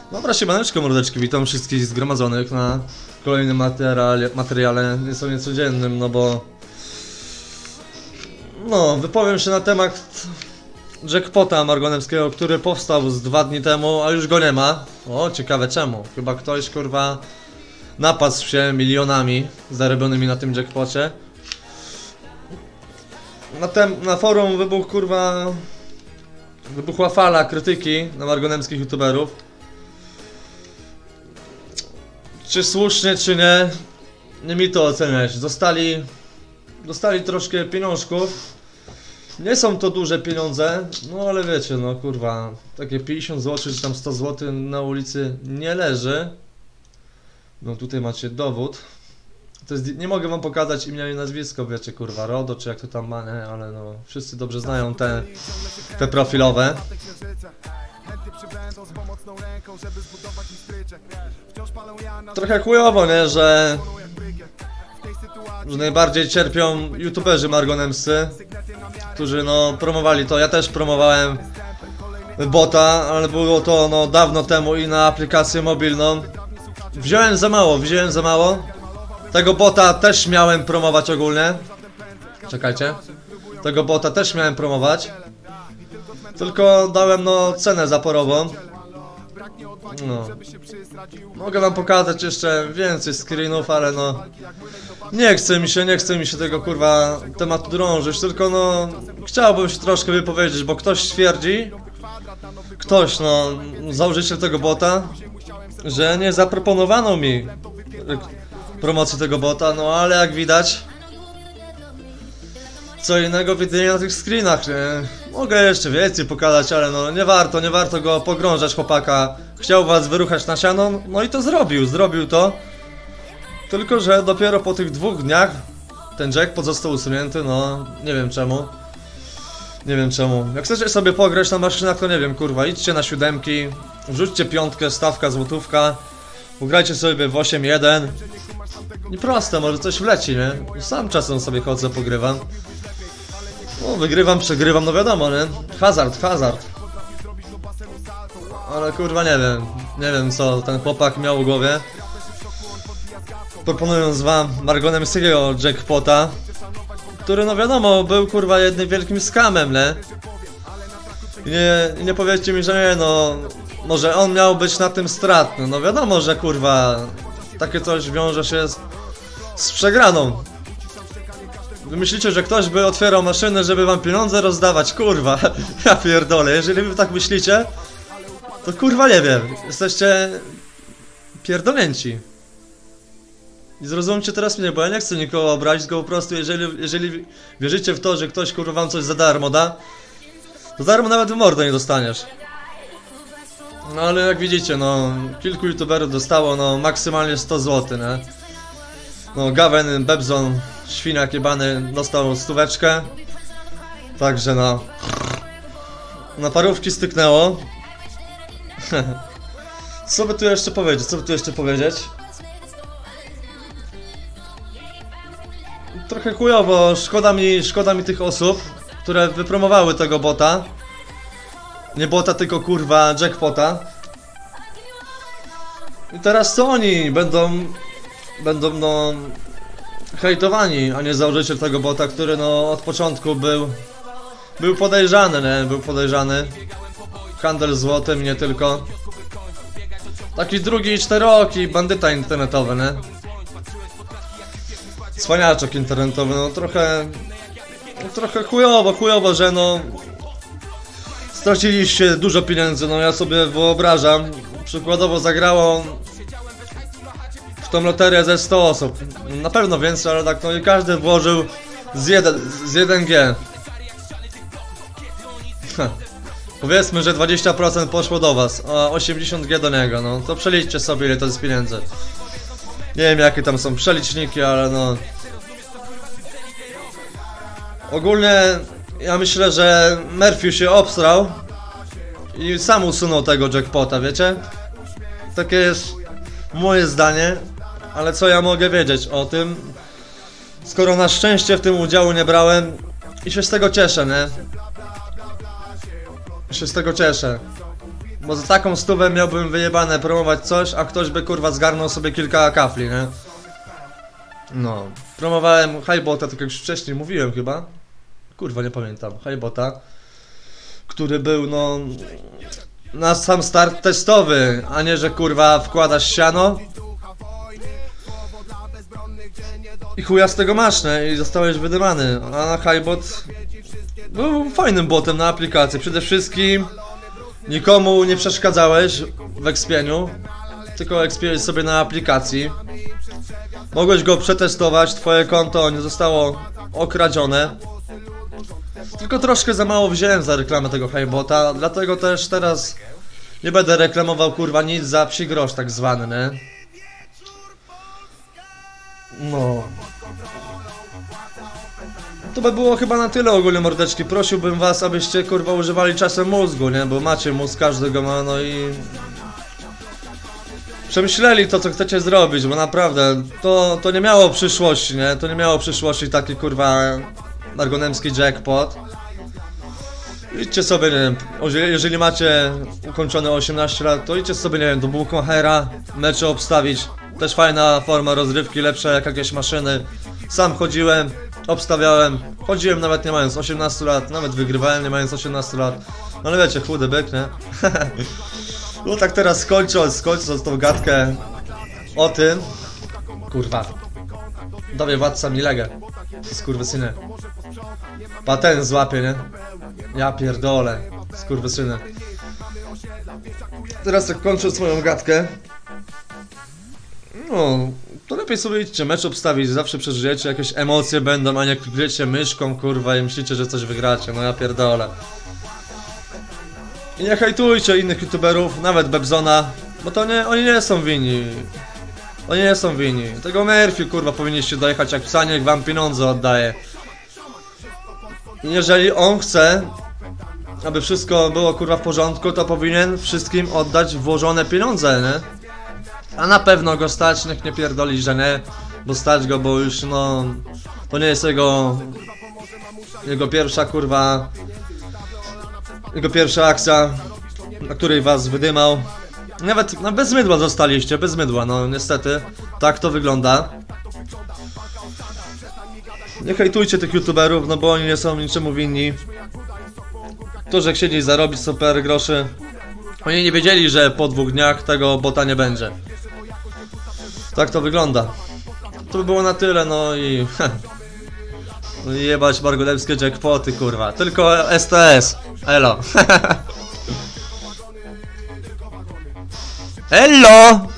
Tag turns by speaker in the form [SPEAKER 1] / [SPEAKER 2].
[SPEAKER 1] Dobra, siemaneczko mordeczki, witam wszystkich zgromadzonych na kolejnym materiale nieco niecodziennym, no bo... No, wypowiem się na temat jackpota margonemskiego, który powstał z 2 dni temu, a już go nie ma. O, ciekawe czemu. Chyba ktoś, kurwa, napasł się milionami zarobionymi na tym jackpocie. Na forum wybuchła fala krytyki na margonemskich youtuberów. Czy słusznie, czy nie, nie mi to oceniać. Dostali troszkę pieniążków. Nie są to duże pieniądze, no ale wiecie, no kurwa, takie 50 zł czy tam 100 zł na ulicy nie leży. No tutaj macie dowód. To jest, nie mogę wam pokazać imienia i nazwisko, wiecie, kurwa, RODO czy jak to tam ma, nie, ale no wszyscy dobrze znają te profilowe. Trochę chujowo, nie, że najbardziej cierpią youtuberzy margonemscy, którzy no promowali to. Ja też promowałem bota, ale było to no dawno temu i na aplikację mobilną. Wziąłem za mało. Tego bota też miałem promować ogólnie. Czekajcie. Tego bota też miałem promować. Tylko dałem no cenę zaporową. No. Mogę wam pokazać jeszcze więcej screenów, ale no nie chce mi się tego kurwa tematu drążyć, tylko no chciałbym się troszkę wypowiedzieć, bo ktoś twierdzi, no założyciel tego bota, że nie zaproponowano mi promocji tego bota, no ale jak widać co innego widzenia na tych screenach, nie? Mogę jeszcze więcej pokazać, ale no nie warto go pogrążać, chłopaka. Chciał was wyruchać na siano, no i to zrobił to. Tylko że dopiero po tych 2 dniach ten jackpot został usunięty, no nie wiem czemu. Jak chcecie sobie pograć na maszynach, to nie wiem, kurwa, idźcie na 7, wrzućcie 5, stawka, złotówka. Ugrajcie sobie w 8-1. I proste, może coś wleci, nie? Sam czasem sobie chodzę, pogrywam. No, wygrywam, przegrywam, no wiadomo, nie? Hazard. Ale kurwa nie wiem co ten chłopak miał w głowie, proponując wam margonemskiego jackpota, który no wiadomo był kurwa jednym wielkim skamem, nie? I nie powiedzcie mi, że nie, no może on miał być na tym stratny, no wiadomo, że kurwa takie coś wiąże się z przegraną. Wy myślicie, że ktoś by otwierał maszynę, żeby wam pieniądze rozdawać? Kurwa, ja pierdolę, jeżeli wy tak myślicie, to kurwa nie wiem, jesteście pierdolnięci. I zrozumcie teraz mnie, bo ja nie chcę nikogo obrazić, tylko po prostu jeżeli wierzycie w to, że ktoś kurwa wam coś za darmo da, to darmo nawet w mordę nie dostaniesz. No ale jak widzicie, no kilku youtuberów dostało no maksymalnie 100 zł, nie? No Gawen, Bebzon, świniak jebany dostał 100. Także no na parówki styknęło. Co by tu jeszcze powiedzieć? Trochę chujowo, szkoda mi tych osób, które wypromowały tego bota. Nie bota, tylko kurwa jackpota. I teraz to oni będą no hejtowani, a nie założyciel tego bota, który no od początku był podejrzany, nie? Był podejrzany. Handel złotem, nie tylko. Taki drugi 4-oki bandyta internetowy, nie? Cwaniaczek internetowy, no trochę chujowo, że no straciliście dużo pieniędzy, no ja sobie wyobrażam. Przykładowo zagrało w tą loterię ze 100 osób. Na pewno więcej, ale tak no i każdy włożył z 1G. Powiedzmy, że 20% poszło do was, a 80G do niego, no to przeliczcie sobie ile to jest pieniędzy. Nie wiem jakie tam są przeliczniki, ale no... Ogólnie ja myślę, że Murphy się obstrał i sam usunął tego jackpota, wiecie? Takie jest moje zdanie, ale co ja mogę wiedzieć o tym, skoro na szczęście w tym udziału nie brałem i się z tego cieszę, nie? Bo za taką stówę miałbym wyjebane promować coś, a ktoś by kurwa zgarnął sobie kilka kafli, nie? No, promowałem Highbota, tak jak już wcześniej mówiłem chyba. Kurwa, nie pamiętam, Highbota, który był no na sam start testowy, a nie że kurwa wkładasz siano i chuja z tego masz, nie? I zostałeś wydymany. A na Highbot był fajnym botem na aplikacji. Przede wszystkim nikomu nie przeszkadzałeś w ekspieniu, tylko ekspiłeś sobie na aplikacji. Mogłeś go przetestować, twoje konto nie zostało okradzione. Tylko troszkę za mało wziąłem za reklamę tego Highbota, dlatego też teraz nie będę reklamował kurwa nic za psi grosz tak zwany, nie? No. To by było chyba na tyle ogólnie, mordeczki. Prosiłbym was, abyście kurwa używali czasem mózgu, nie? Bo macie mózg, każdy go ma, no i... przemyśleli to, co chcecie zrobić, bo naprawdę to nie miało przyszłości, nie? To nie miało przyszłości taki kurwa argonemski jackpot. Idźcie sobie, nie wiem, jeżeli macie ukończone 18 lat, to idźcie sobie, nie wiem, do Bookmachera, mecze obstawić. Też fajna forma rozrywki, lepsza jak jakieś maszyny. Sam chodziłem, obstawiałem, chodziłem nawet nie mając 18 lat, nawet wygrywałem nie mając 18 lat. Ale wiecie, chudy byk, nie? No tak teraz skończąc tą gadkę o tym. Kurwa. Dobie władca mi legę. Skurwysyny. Patent złapie, nie? Ja pierdolę. Skurwysyny. Teraz tak kończąc moją gadkę. No, to lepiej sobie idźcie mecz obstawić, zawsze przeżyjecie, jakieś emocje będą, a nie klikniecie myszką, kurwa, i myślicie, że coś wygracie. No ja pierdolę. I nie hejtujcie innych youtuberów, nawet Bebzona, bo to nie, oni nie są winni. Oni nie są winni. Tego Murphy, kurwa, powinniście dojechać, jak Psaniek wam pieniądze oddaje. I jeżeli on chce, aby wszystko było, kurwa, w porządku, to powinien wszystkim oddać włożone pieniądze, nie? A na pewno go stać, niech nie pierdoli, że nie, bo stać go, bo już, no, to nie jest jego pierwsza, kurwa, jego pierwsza akcja, na której was wydymał. Nawet no, bez mydła zostaliście, bez mydła, no niestety, tak to wygląda. Nie hejtujcie tych youtuberów, no bo oni nie są niczemu winni. To, że chcieli zarobić super groszy, oni nie wiedzieli, że po 2 dniach tego bota nie będzie. Tak to wygląda. To by było na tyle, no i... no i jebać bargodemskie jackpoty, kurwa. Tylko STS. Elo. Elo!